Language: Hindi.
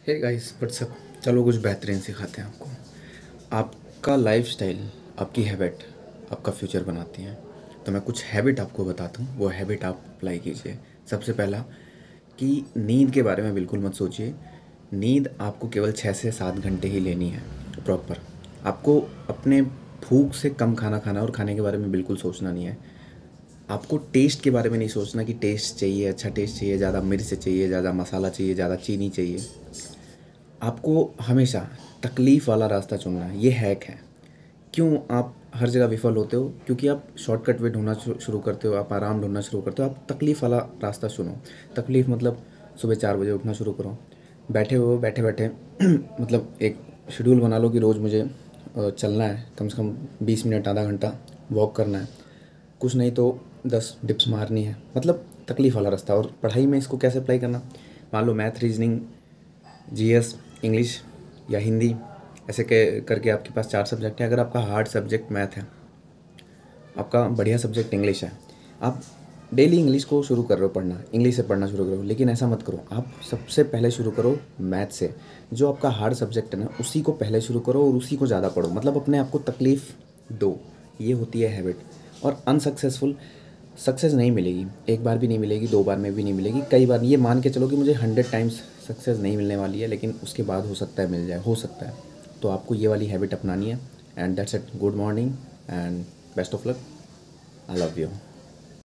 Hey guys what's up. चलो कुछ बेहतरीन सिखाते हैं आपको। आपका लाइफस्टाइल, आपकी हैबिट आपका फ्यूचर बनाती हैं। तो मैं कुछ हैबिट आपको बताता हूँ, वो हैबिट आप अप्लाई कीजिए। सबसे पहला कि नींद के बारे में बिल्कुल मत सोचिए। नींद आपको केवल 6 से 7 घंटे ही लेनी है प्रॉपर। आपको अपने भूख से कम खाना खाना और खाने के बारे में बिल्कुल सोचना नहीं है। आपको टेस्ट के बारे में नहीं सोचना कि टेस्ट चाहिए, अच्छा टेस्ट चाहिए, ज़्यादा मिर्च चाहिए, ज़्यादा मसाला चाहिए, ज़्यादा चीनी चाहिए। आपको हमेशा तकलीफ़ वाला रास्ता चुनना है। ये हैक है। क्यों आप हर जगह विफल होते हो? क्योंकि आप शॉर्टकट वे ढूंढना शुरू करते हो, आप आराम ढूंढना शुरू करते हो। आप तकलीफ़ वाला रास्ता चुनो। तकलीफ़ मतलब सुबह 4 बजे उठना शुरू करो। बैठे हो बैठे बैठे मतलब एक शेड्यूल बना लो कि रोज़ मुझे चलना है, कम से कम 20 मिनट आधा घंटा वॉक करना है। कुछ नहीं तो 10 डिप्स मारनी है। मतलब तकलीफ़ वाला रास्ता। और पढ़ाई में इसको कैसे अप्लाई करना? मान लो मैथ, रीजनिंग, जीएस, इंग्लिश या हिंदी, ऐसे के करके आपके पास 4 सब्जेक्ट हैं। अगर आपका हार्ड सब्जेक्ट मैथ है, आपका बढ़िया सब्जेक्ट इंग्लिश है, आप डेली इंग्लिश को शुरू कर रहे हो पढ़ना, इंग्लिश से पढ़ना शुरू करो। लेकिन ऐसा मत करो। आप सबसे पहले शुरू करो मैथ से। जो आपका हार्ड सब्जेक्ट है ना, उसी को पहले शुरू करो और उसी को ज़्यादा पढ़ो। मतलब अपने आप को तकलीफ़ दो। ये होती है हैबिट। और अनसक्सेसफुल सक्सेस नहीं मिलेगी, एक बार भी नहीं मिलेगी, 2 बार में भी नहीं मिलेगी, कई बार। ये मान के चलो कि मुझे 100 टाइम्स सक्सेस नहीं मिलने वाली है, लेकिन उसके बाद हो सकता है मिल जाए, हो सकता है। तो आपको ये वाली हैबिट अपनानी है। And that's it. Good morning and best of luck. I love you.